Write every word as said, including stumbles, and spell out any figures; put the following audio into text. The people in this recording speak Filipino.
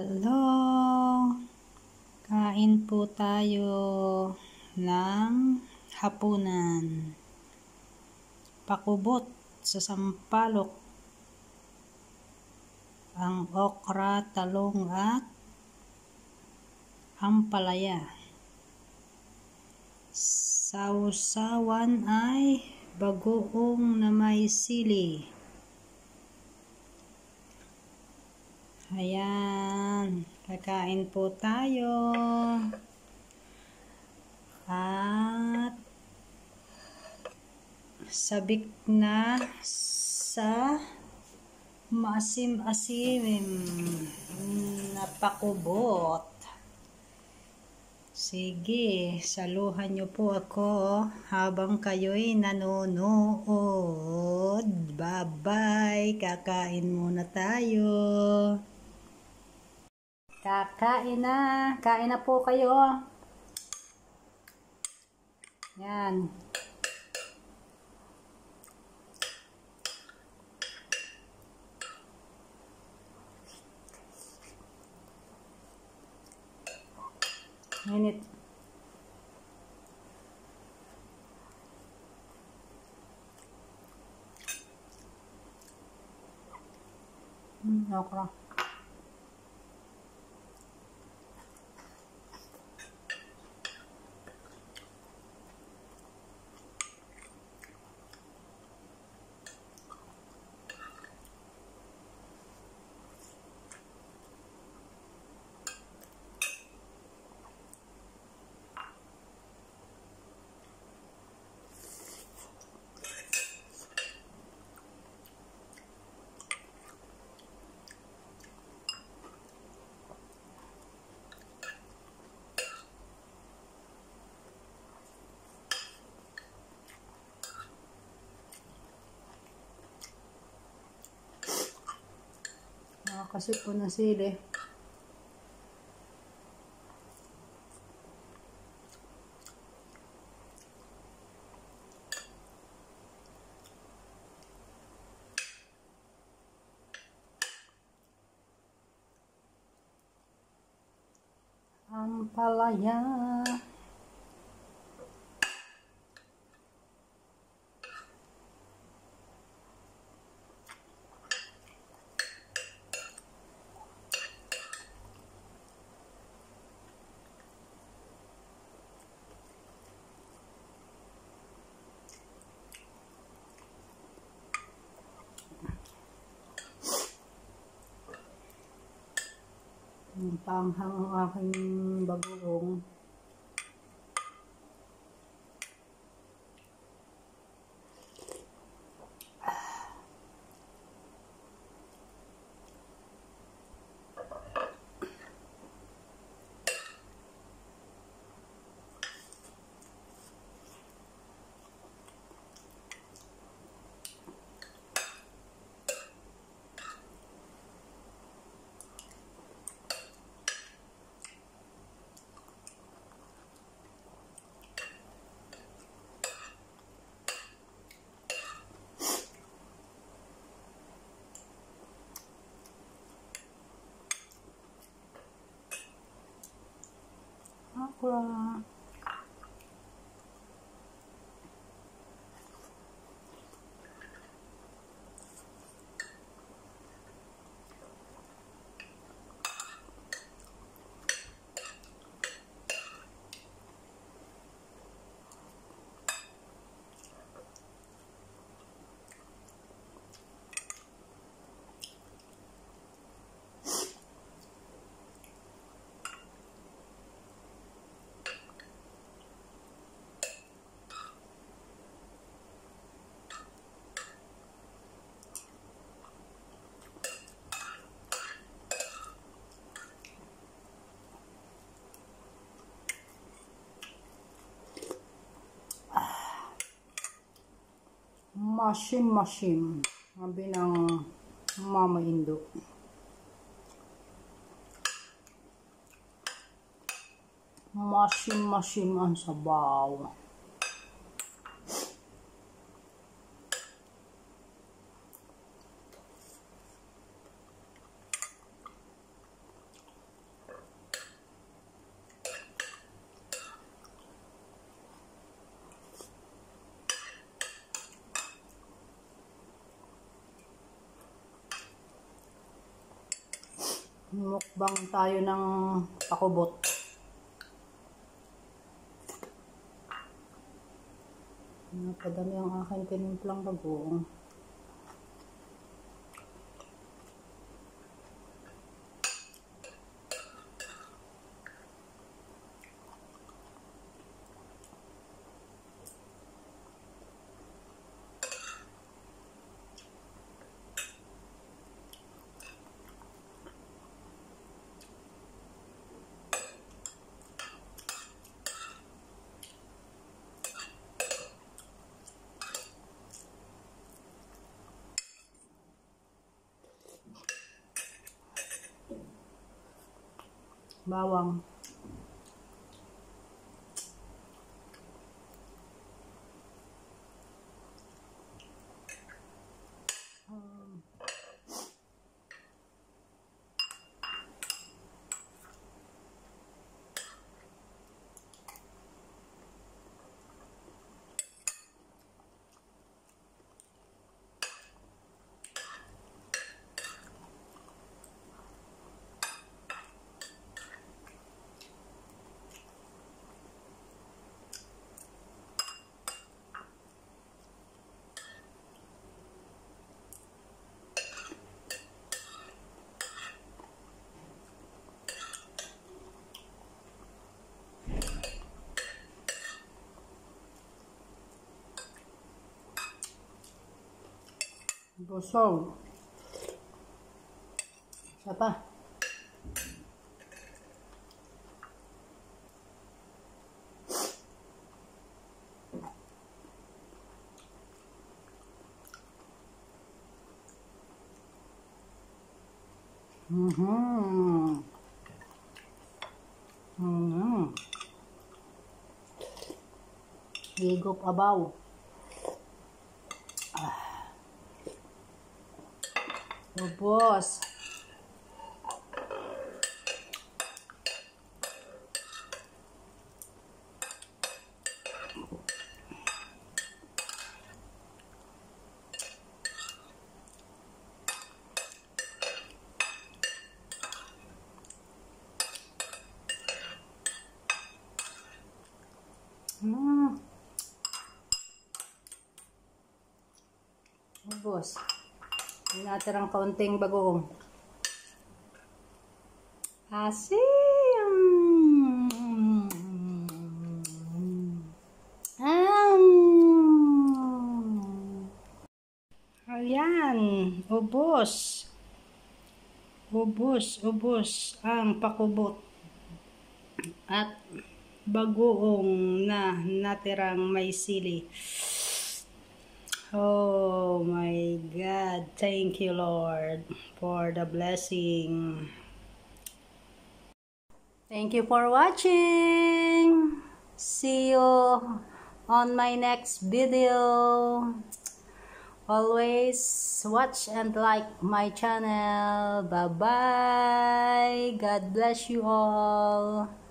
Hello! Kain po tayo ng hapunan. Pakubot sa sampalok. Ang okra, talong at ampalaya. Sausawan ay bagoong na may sili. Ayan, kakain po tayo. At sabik na sa maasim-asim na pakubot. Sige, saluhan niyo po ako habang kayo'y nanonood. Bye-bye, kakain muna tayo. Kakain na. Kain na po kayo. Yan. Minute. Hmm, okra. Kasi po na sili. Ampalaya. Panghang ang aking bagoong. Okra. Masim-masim. Sabi ng Mama Indo. Masim-masim ang sabaw. Mukbang tayo ng pakubot. Napadami ang aking tinimplang bagoong. Bawang. Um, Busog. Isa pa. Mm-hmm. Mm-hmm. Higop abaw. Ah. Ubos. Hmm. Ubos. May natirang kaunting bagoong. Asim! Um. Ayan. Ubos. Ubos, ubos ang pakubot. At bagoong na natirang may sili. Oh my God, thank you Lord for the blessing. Thank you for watching. See you on my next video. Always watch and like my channel. Bye bye. God bless you all.